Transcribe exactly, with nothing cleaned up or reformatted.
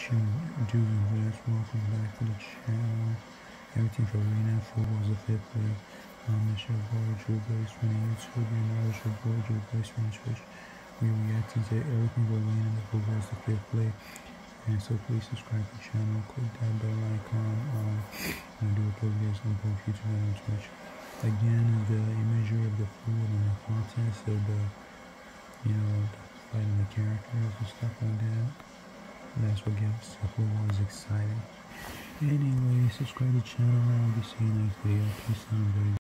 Shoot, dudes and dudes, welcome back to the channel. Everything for Arena Football is the fifth play. Um, it's your boy Drew Blaze from YouTube, and now it's your boy Drew Blaze from Twitch. We are reacting to everything for Arena Football is the fifth play. And so please subscribe to the channel, click that bell icon. Um, I do upload videos on both YouTube and on Twitch. Again, the imagery of the food and the content, so the, you know, the fighting the characters and stuff like that. That's what gets the whole world exciting. Anyway, subscribe to the channel. I'll be seeing you next video. Peace out, everybody.